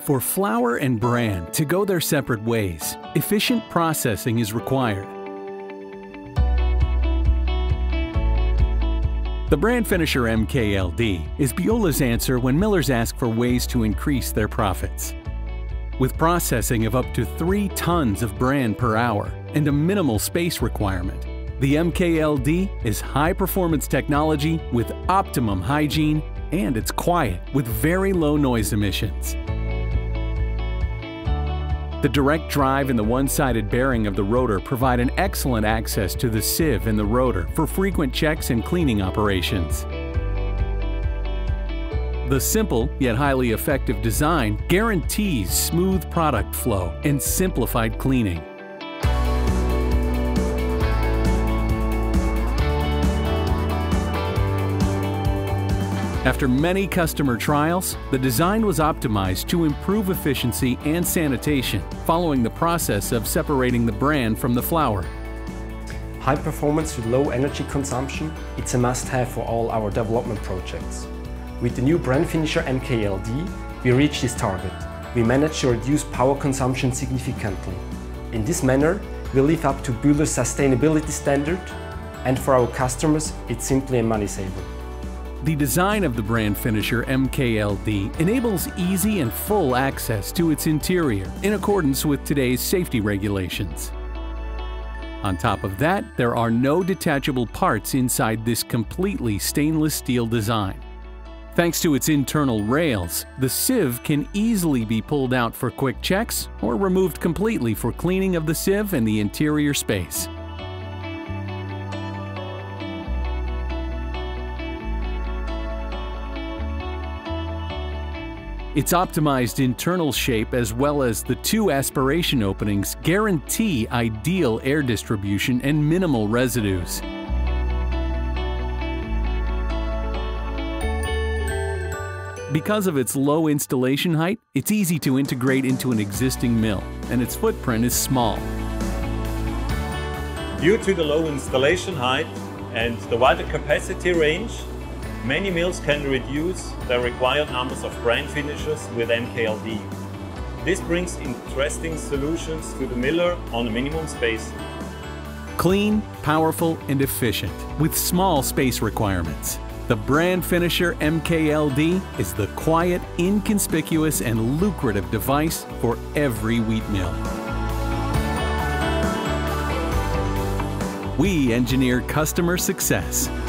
For flour and bran to go their separate ways, efficient processing is required. The Bran Finisher MKLD is Bühler's answer when millers ask for ways to increase their profits. With processing of up to 3 tons of bran per hour and a minimal space requirement, the MKLD is high-performance technology with optimum hygiene, and it's quiet with very low noise emissions. The direct drive and the one-sided bearing of the rotor provide an excellent access to the sieve and the rotor for frequent checks and cleaning operations. The simple yet highly effective design guarantees smooth product flow and simplified cleaning. After many customer trials, the design was optimized to improve efficiency and sanitation following the process of separating the bran from the flour. High performance with low energy consumption, it's a must-have for all our development projects. With the new Bran Finisher MKLD, we reach this target. We managed to reduce power consumption significantly. In this manner, we live up to Bühler's sustainability standard, and for our customers, it's simply a money saver. The design of the Bran Finisher MKLD enables easy and full access to its interior in accordance with today's safety regulations. On top of that, there are no detachable parts inside this completely stainless steel design. Thanks to its internal rails, the sieve can easily be pulled out for quick checks or removed completely for cleaning of the sieve and the interior space. Its optimized internal shape as well as the 2 aspiration openings guarantee ideal air distribution and minimal residues. Because of its low installation height, it's easy to integrate into an existing mill, and its footprint is small. Due to the low installation height and the wider capacity range, many mills can reduce the required numbers of bran finishers with MKLD. This brings interesting solutions to the miller on a minimum space. Clean, powerful, and efficient, with small space requirements. The Bran Finisher MKLD is the quiet, inconspicuous, and lucrative device for every wheat mill. We engineer customer success.